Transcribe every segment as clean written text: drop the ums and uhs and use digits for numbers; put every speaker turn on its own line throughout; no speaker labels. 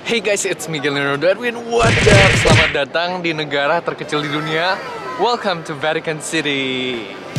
Hey guys, it's Miguel Leonardo Edwin. What up? Selamat datang di negara terkecil di dunia. Welcome to Vatican City.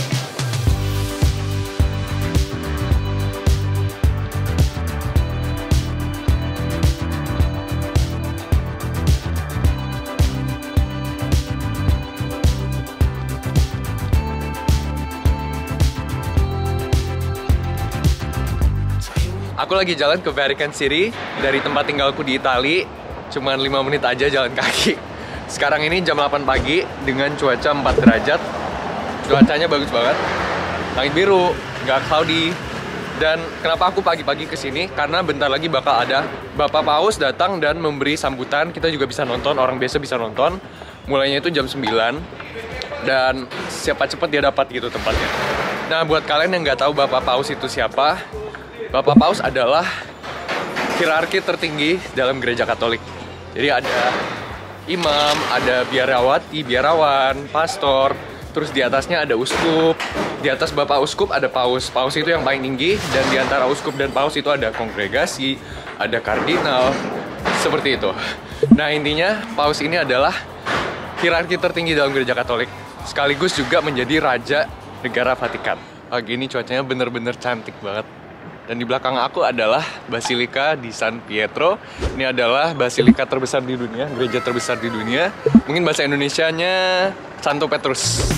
Aku lagi jalan ke Vatican City dari tempat tinggalku di Itali. Cuman 5 menit aja jalan kaki. Sekarang ini jam 8 pagi dengan cuaca 4 derajat. Cuacanya bagus banget. Langit biru, nggak cloudy. Dan kenapa aku pagi-pagi kesini? Karena bentar lagi bakal ada Bapak Paus datang dan memberi sambutan. Kita juga bisa nonton, orang biasa bisa nonton. Mulainya itu jam 9. Dan siapa cepat dia dapat gitu tempatnya. Nah, buat kalian yang nggak tahu Bapak Paus itu siapa, Bapak Paus adalah hierarki tertinggi dalam gereja Katolik. Jadi ada imam, ada biarawan, pastor, terus di atasnya ada uskup. Di atas Bapak Uskup ada paus. Paus itu yang paling tinggi, dan di antara uskup dan paus itu ada kongregasi, ada kardinal, seperti itu. Nah, intinya paus ini adalah hierarki tertinggi dalam gereja Katolik, sekaligus juga menjadi raja negara Vatikan. Pagi ini cuacanya bener-bener cantik banget. Dan di belakang aku adalah Basilika di San Pietro. Ini adalah basilika terbesar di dunia, gereja terbesar di dunia. Mungkin bahasa Indonesianya Santo Petrus.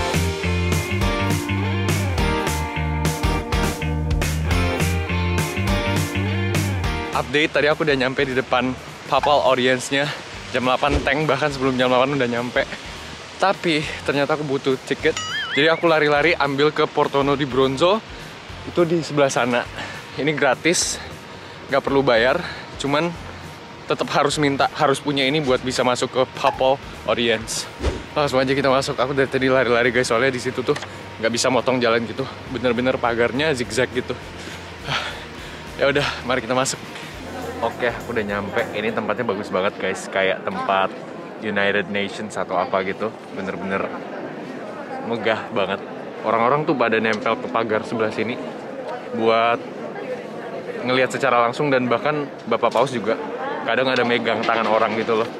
Update, tadi aku udah nyampe di depan Papal Audience-nya. Jam 8 tank, bahkan sebelum jam 8 udah nyampe. Tapi ternyata aku butuh tiket. Jadi aku lari-lari ambil ke Portono di Bronzo. Itu di sebelah sana. Ini gratis, nggak perlu bayar, cuman tetap harus punya ini buat bisa masuk ke Papal Audience. Langsung aja kita masuk. Aku dari tadi lari-lari guys, soalnya di situ tuh nggak bisa motong jalan gitu, bener-bener pagarnya zigzag gitu. Ya udah, mari kita masuk. Oke, aku udah nyampe. Ini tempatnya bagus banget guys, kayak tempat United Nations atau apa gitu, bener-bener megah banget. Orang-orang tuh pada nempel ke pagar sebelah sini buat ngelihat secara langsung, dan bahkan Bapak Paus juga kadang ada megang tangan orang gitu loh.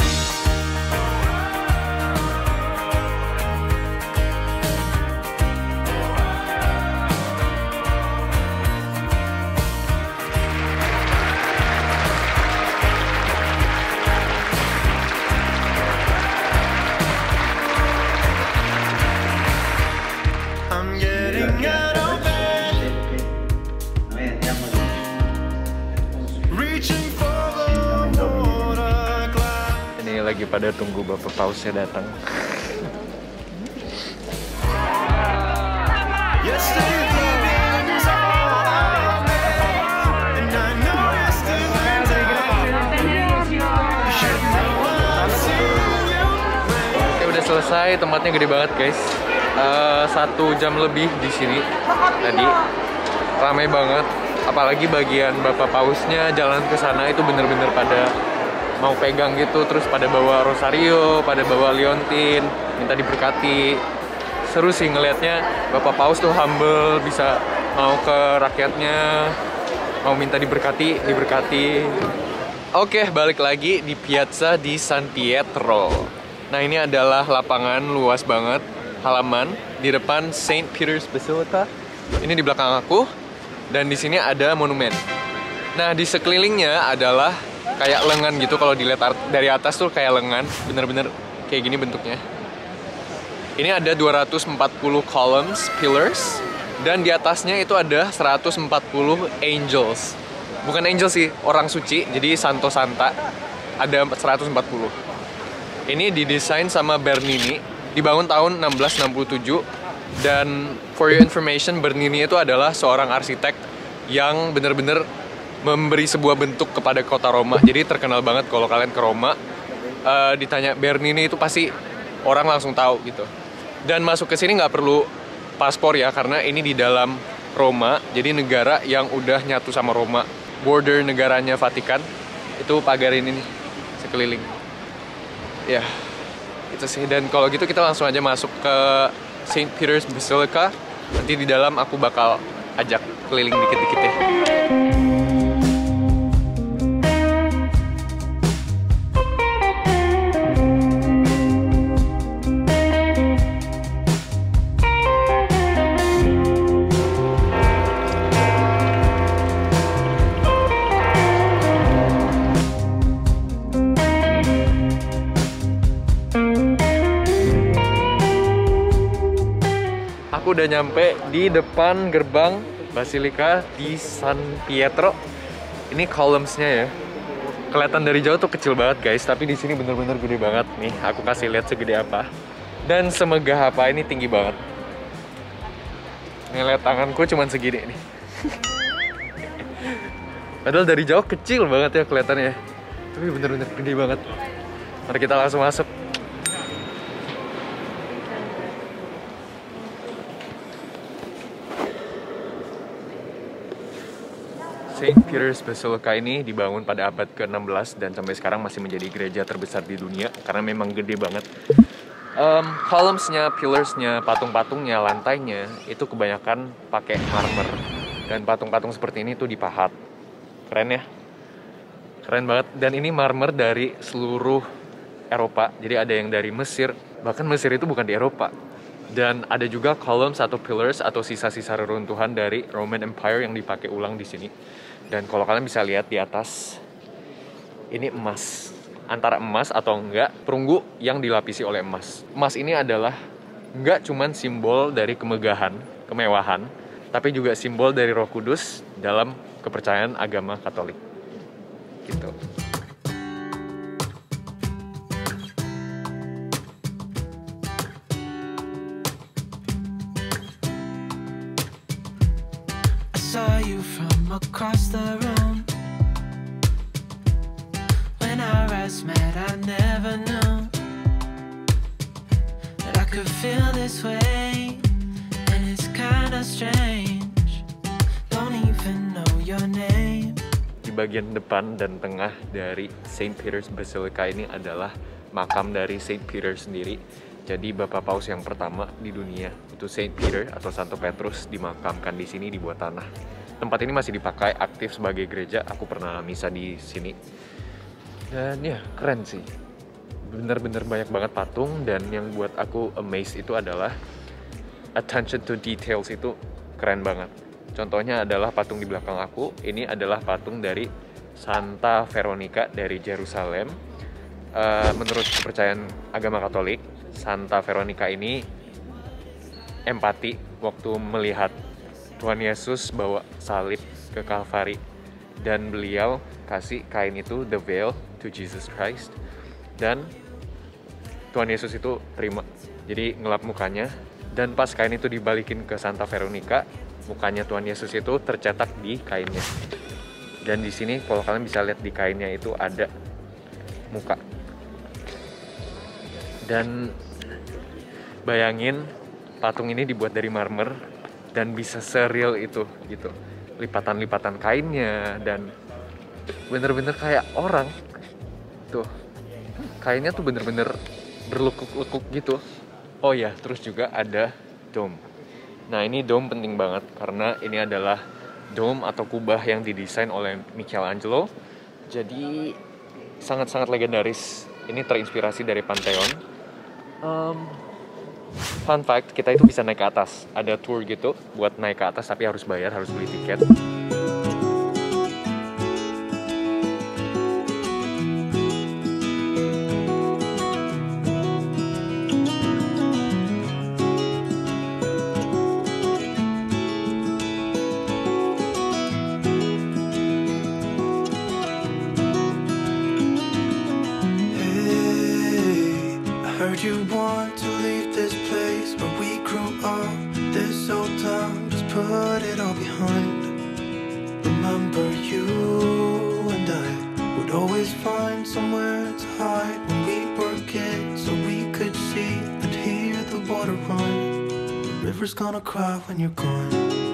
Lagi pada tunggu Bapak Pausnya datang. Oke, udah selesai. Tempatnya gede banget guys. 1 jam lebih di sini tadi. Ramai banget. Apalagi bagian Bapak Pausnya jalan ke sana itu bener-bener pada mau pegang gitu, terus pada bawa rosario, pada bawa liontin, minta diberkati. Seru sih ngelihatnya. Bapak Paus tuh humble, bisa mau ke rakyatnya, mau minta diberkati. Oke, balik lagi di Piazza di San Pietro. Nah, ini adalah lapangan luas banget, halaman di depan Saint Peter's Basilica. Ini di belakang aku, dan di sini ada monumen. Nah, di sekelilingnya adalah kayak lengan gitu. Kalau dilihat dari atas tuh kayak lengan, bener-bener kayak gini bentuknya. Ini ada 240 columns, pillars, dan di atasnya itu ada 140 angels. Bukan angel sih, orang suci, jadi Santo Santa. Ada 140. Ini didesain sama Bernini, dibangun tahun 1667. Dan for your information, Bernini itu adalah seorang arsitek yang bener-bener memberi sebuah bentuk kepada kota Roma. Jadi terkenal banget kalau kalian ke Roma, ditanya Bernini itu pasti orang langsung tahu gitu. Dan masuk ke sini nggak perlu paspor ya, karena ini di dalam Roma. Jadi negara yang udah nyatu sama Roma. Border negaranya Vatikan itu pagar ini nih, sekeliling. Ya, itu sih. Dan kalau gitu kita langsung aja masuk ke Saint Peter's Basilica. Nanti di dalam aku bakal ajak keliling dikit-dikit ya. aku udah nyampe di depan gerbang Basilika di San Pietro. Ini columns-nya ya. Kelihatan dari jauh tuh kecil banget guys, tapi di sini bener-bener gede banget. Nih, aku kasih lihat segede apa. Dan semegah apa, ini tinggi banget. Nih, lihat tanganku cuman segini nih. Padahal dari jauh kecil banget ya kelihatannya. Tapi bener-bener gede banget. Mari kita langsung masuk. Saint Peter's Basilica ini dibangun pada abad ke-16 dan sampai sekarang masih menjadi gereja terbesar di dunia karena memang gede banget. Columns-nya, pillars-nya, patung-patungnya, lantainya itu kebanyakan pakai marmer. Dan patung-patung seperti ini tuh dipahat. Keren ya? Keren banget. Dan ini marmer dari seluruh Eropa. Jadi ada yang dari Mesir. Bahkan Mesir itu bukan di Eropa. Dan ada juga columns atau pillars atau sisa-sisa reruntuhan dari Roman Empire yang dipakai ulang di sini. Dan kalau kalian bisa lihat di atas, ini emas. Antara emas atau enggak, perunggu yang dilapisi oleh emas. Emas ini adalah enggak cuman simbol dari kemegahan, kemewahan, tapi juga simbol dari Roh Kudus dalam kepercayaan agama Katolik. Gitu.
Saw you from across the room. When our eyes met, I never knew that I could feel this way, and it's kinda strange. Don't even know your name.
Di bagian depan dan tengah dari Saint Peter's Basilica ini adalah makam dari Saint Peter sendiri. Jadi Bapak Paus yang pertama di dunia itu Saint Peter atau Santo Petrus dimakamkan di sini di bawah tanah. Tempat ini masih dipakai aktif sebagai gereja. Aku pernah misa di sini. Dan ya keren sih. Bener-bener banyak banget patung dan yang buat aku amazed itu adalah attention to details itu keren banget. Contohnya adalah patung di belakang aku. Ini adalah patung dari Santa Veronica dari Yerusalem. Menurut kepercayaan agama Katolik, Santa Veronica ini empati waktu melihat Tuhan Yesus bawa salib ke Kalvari dan beliau kasih kain itu, the veil, to Jesus Christ, dan Tuhan Yesus itu terima, jadi ngelap mukanya, dan pas kain itu dibalikin ke Santa Veronica, mukanya Tuhan Yesus itu tercetak di kainnya. Dan di sini kalau kalian bisa lihat di kainnya itu ada muka. Dan bayangin patung ini dibuat dari marmer dan bisa seril itu gitu. Lipatan-lipatan kainnya dan bener-bener kayak orang. Tuh. Kainnya tuh bener-bener berlekuk-lekuk gitu. Oh ya, terus juga ada dome. Nah, ini dome penting banget karena ini adalah dome atau kubah yang didesain oleh Michelangelo. Jadi sangat-sangat legendaris. Ini terinspirasi dari Pantheon. Fun fact, kita itu bisa naik ke atas. Ada tour gitu buat naik ke atas, tapi harus bayar, harus beli tiket.
Heard you want to leave this place where we grew up. This old town, just put it all behind. Remember you and I would always find somewhere to hide when we were kids, so we could see and hear the water run. The river's gonna cry when you're gone.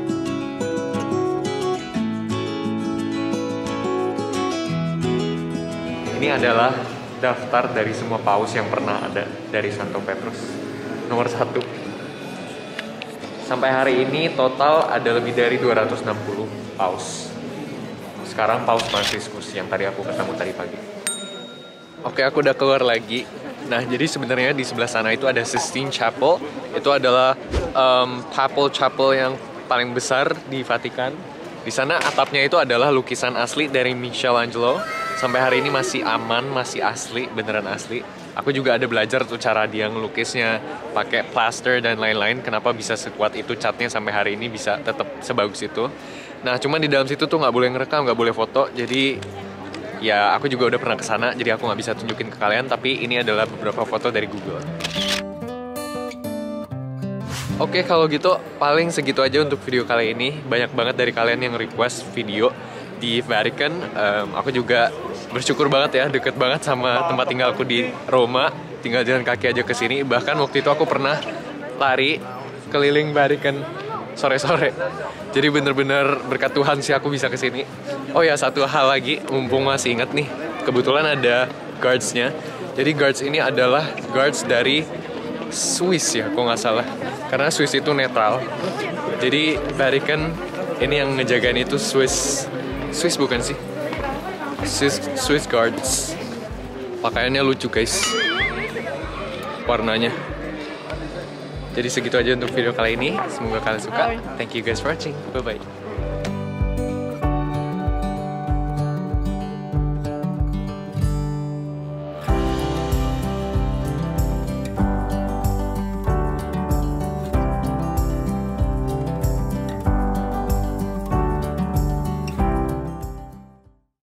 Ini adalah daftar dari semua paus yang pernah ada dari Santo Petrus. Nomor 1. Sampai hari ini total ada lebih dari 260 paus. Sekarang Paus Franciscus yang tadi aku ketemu tadi pagi. Oke, aku udah keluar lagi. Nah, jadi sebenarnya di sebelah sana itu ada Sistine Chapel. Itu adalah Papal Chapel yang paling besar di Vatikan. Di sana atapnya itu adalah lukisan asli dari Michelangelo. Sampai hari ini masih aman, masih asli, beneran asli. Aku juga ada belajar tuh cara dia ngelukisnya pakai plaster dan lain-lain. Kenapa bisa sekuat itu catnya sampai hari ini bisa tetap sebagus itu. Nah, cuman di dalam situ tuh nggak boleh ngerekam, nggak boleh foto. Jadi ya aku juga udah pernah kesana, jadi aku nggak bisa tunjukin ke kalian. Tapi ini adalah beberapa foto dari Google. Oke, kalau gitu paling segitu aja untuk video kali ini. Banyak banget dari kalian yang request video di Vatican. Aku juga bersyukur banget ya, deket banget sama tempat tinggalku di Roma. Tinggal jalan kaki aja ke sini. Bahkan waktu itu aku pernah lari keliling Vatican sore-sore. Jadi bener-bener berkat Tuhan sih aku bisa ke sini. Oh ya, satu hal lagi, mumpung masih ingat nih, kebetulan ada guards-nya. Jadi guards ini adalah guards dari Swiss ya, kok nggak salah. Karena Swiss itu netral. Jadi Vatican ini yang ngejagain itu Swiss bukan sih? Swiss guards. Pakaiannya lucu guys, warnanya. Jadi segitu aja untuk video kali ini. Semoga kalian suka. Thank you guys for watching. Bye bye.